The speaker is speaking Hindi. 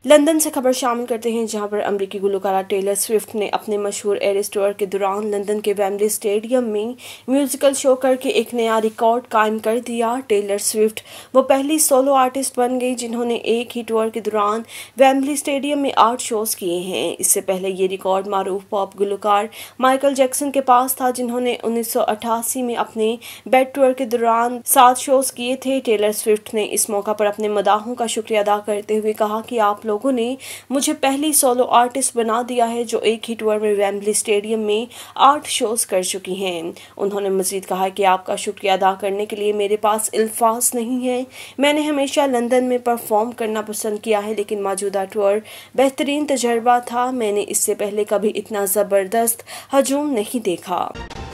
लंदन से खबर शामिल करते हैं, जहां पर अमेरिकी गुलकारा टेलर स्विफ्ट ने अपने मशहूर एरिस टूर के दौरान लंदन के वेम्बली स्टेडियम में म्यूजिकल शो करके एक नया रिकॉर्ड कायम कर दिया। टेलर स्विफ्ट वो पहली सोलो आर्टिस्ट बन गई जिन्होंने एक ही टूर के दौरान वेम्बली स्टेडियम में 8 शोज किए हैं। इससे पहले ये रिकॉर्ड मारूफ पॉप गुलकार माइकल जैक्सन के पास था, जिन्होंने 1988 में अपने बेड टूर के दौरान 7 शोज किए थे। टेलर स्विफ्ट ने इस मौका पर अपने मदाहों का शुक्रिया अदा करते हुए कहा कि आप लोगों ने मुझे पहली सोलो आर्टिस्ट बना दिया है जो एक ही टूर में वेम्बली स्टेडियम में 8 शोज कर चुकी हैं। उन्होंने मजीद कहा कि आपका शुक्रिया अदा करने के लिए मेरे पास अल्फाज नहीं है। मैंने हमेशा लंदन में परफॉर्म करना पसंद किया है, लेकिन मौजूदा टूर बेहतरीन तजर्बा था। मैंने इससे पहले कभी इतना ज़बरदस्त हजूम नहीं देखा।